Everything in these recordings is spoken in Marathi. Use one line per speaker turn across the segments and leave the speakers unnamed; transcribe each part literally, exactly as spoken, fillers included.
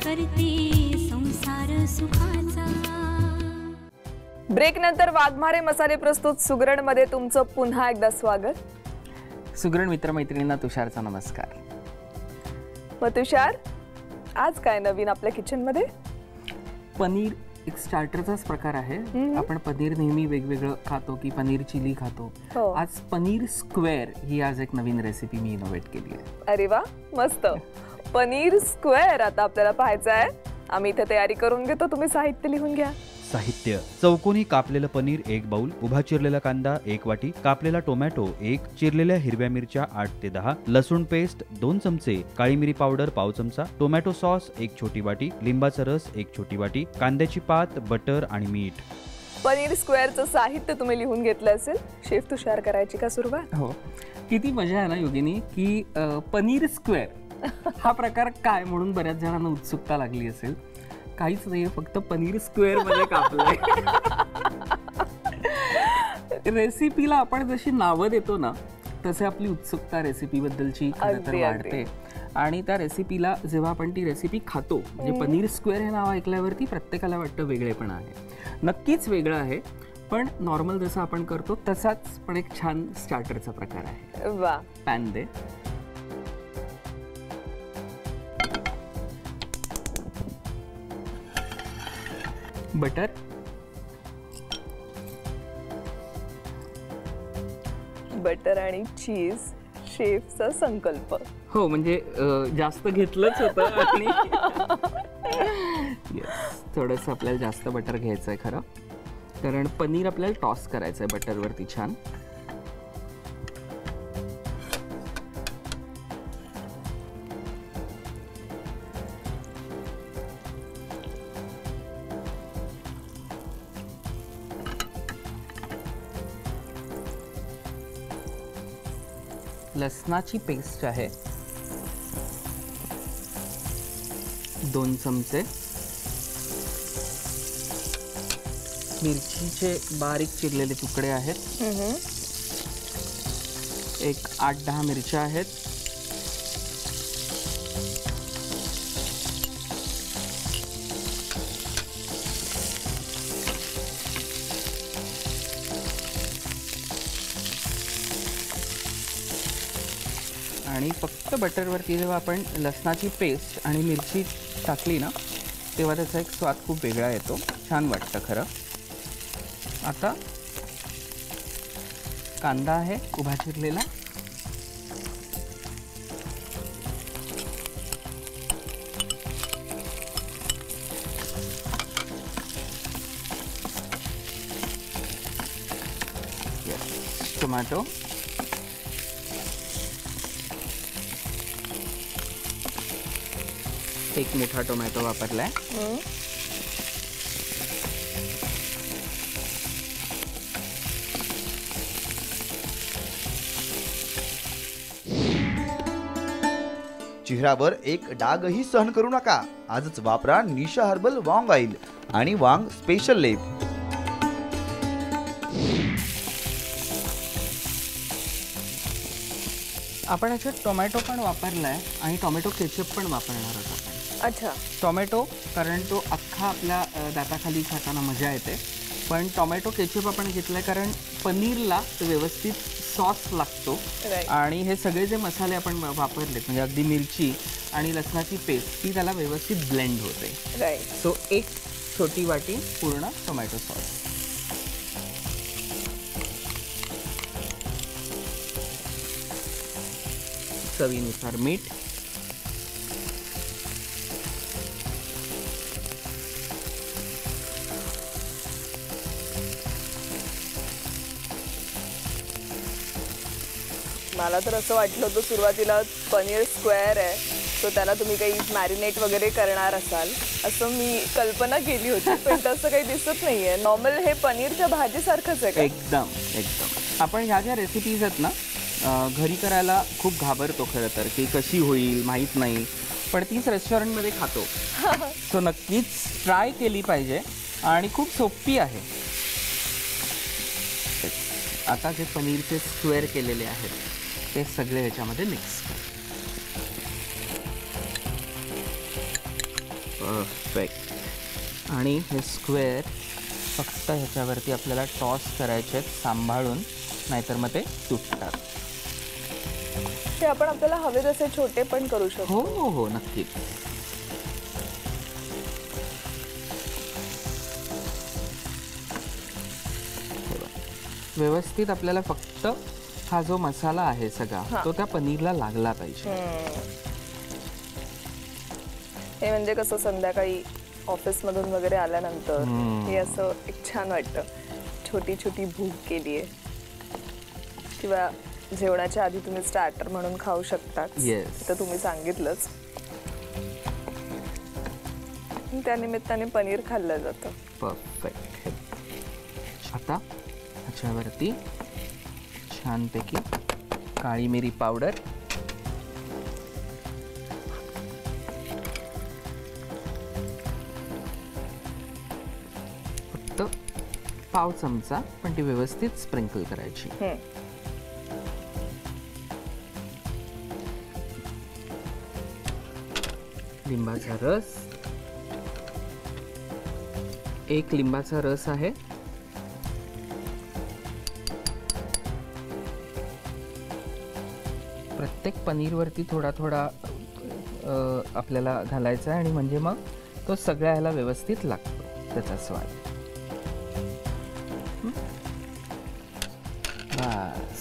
करते संसार सुखाचा।
ब्रेक नंतर वाघमारे मसाले प्रस्तुत सुगरण मध्ये तुमचं पुन्हा एकदा स्वागत।
सुगरण मित्रमैत्रिणींना तुषारचा नमस्कार।
मग तुषार, आज काय नवीन आपल्या किचन मध्ये?
पनीर एक स्टार्टरचाच प्रकार आहे। आपण पनीर नेहमी वेगवेगळं खातो की पनीर चिली खातो।
हो।
आज पनीर स्क्वेअर ही आज एक नवीन रेसिपी मी इनोव्हेट केली आहे।
अरे वा, मस्त। पनीर स्क्वेअर आता आपल्याला पाहायचं आहे। आम्ही इथे तयारी करून घेतो, तुम्ही साहित्य लिहून घ्या।
साहित्य: चौकोनी कापलेलं पनीर एक बाउल, उभा चिरलेला कांदा एक वाटी, कापलेला टोमॅटो एक, चिरलेल्या हिरव्या मिरच्या आठ ते दहा, लसूण पेस्ट दोन चमचे, काळी मिरी पावडर पाव चमचा, टोमॅटो सॉस एक छोटी वाटी, लिंबाचा रस एक छोटी वाटी, कांद्याची पात, बटर आणि मीठ।
पनीर स्क्वेअरचं साहित्य तुम्ही लिहून घेतलं असेल। शेफ तुषार करायची का सुरुवात?
हो, किती मजा आहे ना योगिनी की पनीर स्क्वेअर हा प्रकार काय म्हणून बऱ्याच जणांना उत्सुकता लागली असेल। काहीच नाही, फक्त पनीर स्क्वेअर मध्ये कापलंय। रेसिपीला आपण जशी नावं देतो ना तसे आपली उत्सुकता रेसिपी बद्दलची खरं तर वाढते। आणि त्या रेसिपीला जेव्हा आपण ती रेसिपी खातो, म्हणजे पनीर स्क्वेअर हे नाव ऐकल्यावरती प्रत्येकाला वाटतं वेगळेपण आहे। नक्कीच वेगळं आहे, पण नॉर्मल जसं आपण करतो तसाच पण एक छान स्टार्टरचा प्रकार आहे।
वा।
पॅन दे। बटर,
बटर आणि चीज शेफचा संकल्प।
हो, म्हणजे जास्त घेतलंच होतं आणि थोडंसं आपल्याला जास्त बटर घ्यायचं आहे खरं, कारण पनीर आपल्याला टॉस करायचं आहे बटरवरती छान। लसणाची पेस्ट आहे दोन चमचे, मिरचीचे बारीक चिरलेले तुकडे आहेत एक आठ दहा मिरच्या आहेत, आणि फक्त बटरवरती जेव्हा आपण लसणाची पेस्ट आणि मिरची टाकली ना तेव्हा त्याचा एक स्वाद खूप वेगळा येतो, छान वाटतं खरं। आता कांदा आहे उभा चिरलेला, टोमॅटो, एक मोठा टोमॅटो वापरलाय,
चेहऱ्यावर एक डागही सहन करू नका। आजच वापरा निशा हर्बल वांग ऑइल आणि वांग स्पेशल लेप।
आपण याच्यात टोमॅटो पण वापरलाय आणि टोमॅटो केचप पण वापरणार आहोत आपण।
अच्छा,
टोमॅटो कारण तो अख्खा आपल्या दाताखाली खाताना मजा येते, पण टोमॅटो केचप आपण घेतलाय कारण पनीरला व्यवस्थित सॉस लागतो आणि हे सगळे जे मसाले आपण वापरलेत म्हणजे अगदी मिरची आणि लसणाची पेस्ट ती त्याला व्यवस्थित ब्लेंड होते।
राईट।
सो एक छोटी वाटी पूर्ण टोमॅटो सॉस, चवीनुसार मीठ,
मला तर असं वाटलं होतं सुरुवातीला पनीर स्क्वेअर आहे सो त्याला तुम्ही काही मॅरिनेट वगैरे करणार असाल असं मी कल्पना केली होती, पण तसं काही दिसत नाहीये। नॉर्मल हे पनीरच्या भाजीसारखंच आहे का?
एकदम एकदम। आपण ह्या ज्या रेसिपीज आहेत ना घरी करायला खूप घाबरतो खरं तर की कशी होईल माहीत नाही, पण तीच रेस्टॉरंटमध्ये खातो। सो नक्कीच ट्राय केली पाहिजे आणि खूप सोपी आहे। आता जे पनीरचे स्क्वेअर केलेले आहेत ते सगळे ह्याच्यामध्ये मिक्स कर। परफेक्ट. आणि हे स्क्वेअर फक्त ह्याच्यावरती आपल्याला टॉस करायचे आहेत सांभाळून, नाहीतर मग ते तुटतात.
ते आपण आपल्याला हवे तसे छोटे पण करू शकतो.
हो हो हो नक्कीच. व्यवस्थित आपल्याला फक्त हा जो मसाला आहे सगळा तो त्या पनीरला लागला पाहिजे.
हे म्हणजे कसं संध्याकाळी ऑफिसमधून वगैरे आल्यानंतर हे असं एक छान वाटतं. छोटी छोटी भूक केली आहे, किंवा जेवणाच्या आधी तुम्ही स्टार्टर म्हणून खाऊ शकता.
Yes.
तर तुम्ही सांगितलंच, त्या निमित्ताने पनीर खाल्लं जातं.
परफेक्ट. आता ह्याच्यावरती छानपैकी काळी मिरी पावडर, फक्त पाव चमचा, पण ती व्यवस्थित स्प्रिंकल करायची. लिंबाचा रस, एक लिंबाचा रस आहे. प्रत्येक पनीरवरती थोडा थोडा आपल्याला घालायचा आहे, आणि म्हणजे मग तो सगळ्या ह्याला व्यवस्थित लागतो त्याचा स्वाद. बस.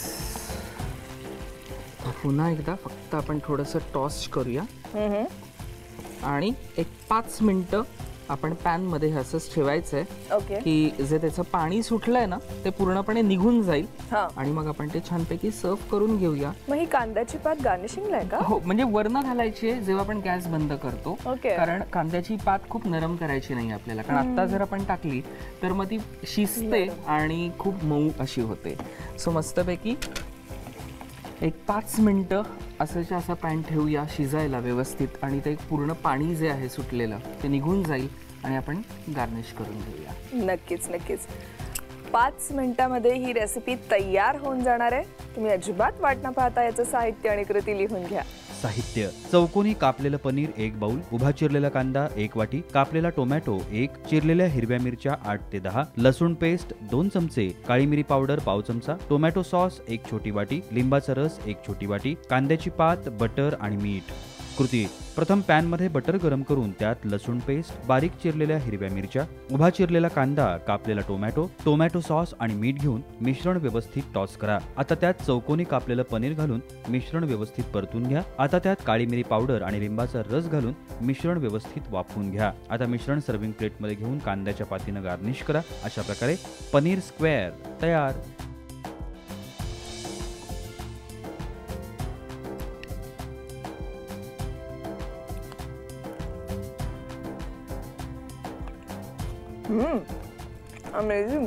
पुन्हा एकदा फक्त आपण थोडंसं टॉस करूया, आणि एक पाच मिनिटं आपण पॅन मध्ये असंच ठेवायचं आहे.
ओके.
की जे त्याचं पाणी सुटलंय ना ते पूर्णपणे निघून जाईल,
हा.
आणि मग आपण ते छानपैकी सर्व करून घेऊया.
मग ही कांद्याची पात गार्निशिंगला आहे का?
हो, म्हणजे वरनं घालायची आहे जेव्हा आपण गॅस बंद करतो.
ओके.
कारण कांद्याची पात खूप नरम करायची नाही आपल्याला, कारण आता जर आपण टाकली तर मग ती शिजते आणि खूप मऊ अशी होते. सो मस्तपैकी एक पाच मिनिटं असंच्या असं पॅन ठेवूया शिजायला व्यवस्थित, आणि ते पूर्ण पाणी जे आहे सुटलेलं ते निघून जाईल, आणि आपण गार्निश करून घेऊया.
नक्कीच नक्कीच. पाच मिनिटामध्ये ही रेसिपी तयार होऊन जाणार आहे. तुम्ही अजिबात वाट न पाहता याचं साहित्य आणि कृती लिहून घ्या.
साहित्य: चौकोनी कापलेलं पनीर एक बाउल, उभा चिरलेला कांदा एक वाटी, कापलेला टोमॅटो एक, चिरलेल्या हिरव्या मिरच्या आठ ते दहा, लसूण पेस्ट दोन चमचे, काळी मिरी पावडर पाव चमचा, टोमॅटो सॉस एक छोटी वाटी, लिंबाचा रस एक छोटी वाटी, कांद्याची पात, बटर आणि मीठ. कृती: प्रथम पॅन मध्ये बटर गरम करून त्यात लसूण पेस्ट, बारीक चिरलेल्या हिरव्या मिरच्या, उभा चिरलेला कांदा, कापलेला टोमॅटो, टोमॅटो सॉस आणि मीठ घेऊन मिश्रण व्यवस्थित टॉस करा. आता त्यात चौकोनी कापलेलं पनीर घालून मिश्रण व्यवस्थित परतून घ्या. आता त्यात काळी मिरी पावडर आणि लिंबाचा रस घालून मिश्रण व्यवस्थित वाफवून घ्या. आता मिश्रण सर्विंग प्लेट मध्ये घेऊन कांद्याच्या पातीनं गार्निश करा. अशा प्रकारे पनीर स्क्वेअर तयार.
अमेझिंग.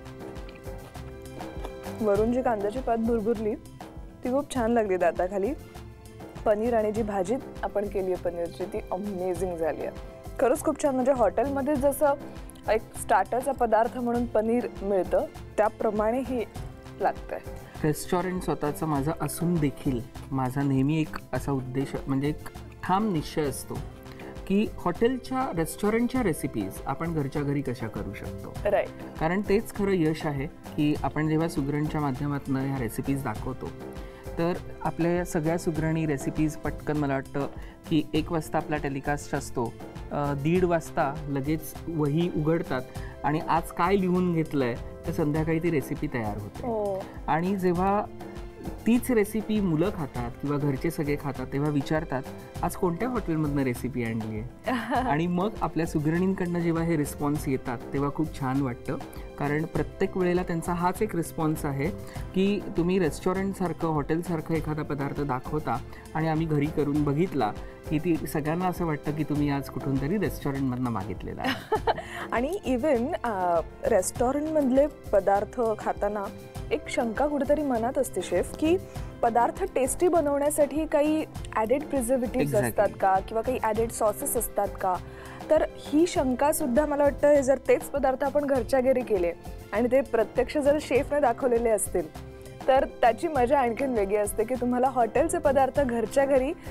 वरून जी कांद्याची पात भुरभुरली ती खूप छान लागली दाताखाली. पनीर आणि जी भाजी आपण केली आहे पनीरची ती अमेझिंग झाली आहे. खरंच खूप छान. म्हणजे हॉटेलमध्ये जसं एक स्टार्टरचा पदार्थ म्हणून पनीर मिळतं त्याप्रमाणे हे लागतंय.
रेस्टॉरंट स्वतःचं माझं असून देखील माझा नेहमी एक असा उद्देश, म्हणजे एक ठाम निश्चय असतो की हॉटेलच्या रेस्टॉरंटच्या रेसिपीज आपण घरच्या घरी कशा करू शकतो.
राईट.
कारण तेच खरं यश आहे की आपण जेव्हा सुगरणच्या माध्यमातून ह्या रेसिपीज दाखवतो तर आपल्या सगळ्या सुगरणी रेसिपीज पटकन, मला वाटतं की एक वाजता आपला टेलिकास्ट असतो, दीड वाजता लगेच वही उघडतात आणि आज काय लिहून घेतलं आहे तर संध्याकाळी ती रेसिपी तयार होते. आणि जेव्हा तीच रेसिपी मुलं खातात किंवा घरचे सगळे खातात तेव्हा विचारतात आज कोणत्या हॉटेलमधनं रेसिपी आणली आहे. आणि मग आपल्या सुगरणींकडनं जेव्हा हे रिस्पॉन्स येतात तेव्हा खूप छान वाटतं. कारण प्रत्येक वेळेला त्यांचा हाच एक रिस्पॉन्स आहे की तुम्ही रेस्टॉरंटसारखं हॉटेलसारखं एखादा पदार्थ दाखवता आणि आम्ही घरी करून बघितला की ती सगळ्यांना असं वाटतं की तुम्ही आज कुठून तरी रेस्टॉरंटमधनं मागितलेला आहे. आणि
इवन रेस्टॉरंटमधले पदार्थ खाताना एक शंका कुठेतरी मनात असते शेफ की पदार्थ टेस्टी बनवण्यासाठी काही ॲडेड प्रिझर्वेटिव्स असतात का किंवा काही ॲडेड सॉसेस असतात का. तर ही शंका सुद्धा मला वाटतं जर तेच पदार्थ आपण घरच्या घरी केले आणि ते प्रत्यक्ष जर शेफने दाखवलेले असतील तर त्याची मजा आणखीन वेगळी असते की तुम्हाला हॉटेलचे पदार्थ घरच्या घरी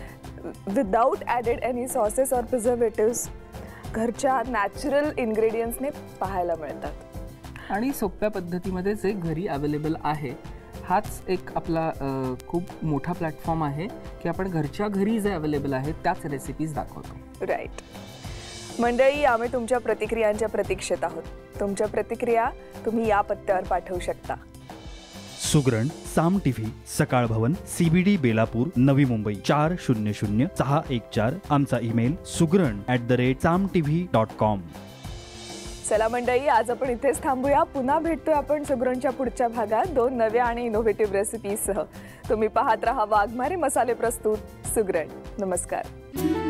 विदाउट ॲडेड एनी सॉसेस और प्रिझर्वेटिव्स घरच्या नॅचरल इन्ग्रेडियंट्सने पाहायला मिळतात
आणि सोप्या पद्धतीमध्ये जे घरी अवेलेबल आहे हाच एक आपला अ, खूप मोठा प्लॅटफॉर्म आहे की आपण घरच्या घरी जे अवेलेबल आहेत त्याच रेसिपीज दाखवतो.
राईट. मंडळी, आम्ही तुमच्या प्रतिक्रियांच्या प्रतीक्षेत आहोत. तुमच्या प्रतिक्रिया तुम्ही या पत्त्यावर पाठवू शकता.
सुगरण साम टीव्ही, सकाळ भवन, सीबीडी बेलापूर, नवी मुंबई चार शून्य शून्य सहा एक चार. आमचा email Sugran at the rate Saam TV dot com.
चला मंडळी, आज आपण इथेच थांबूया. पुन्हा भेटतोय आपण सुगरणच्या पुढच्या भागात दोन नव्या आणि इनोव्हेटिव्ह रेसिपीसह. तुम्ही पाहत रहा वाघमारे मसाले प्रस्तुत सुगरण. नमस्कार.